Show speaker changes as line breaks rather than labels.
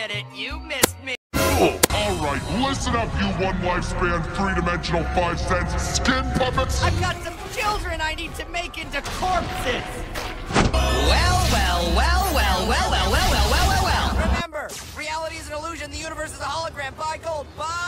get it. You missed me.
Alright, listen up, you one lifespan, three-dimensional 5 cents skin puppets!
I've got some children I need to make into corpses! Well. Remember, reality is an illusion, the universe is a hologram. Buy gold, buy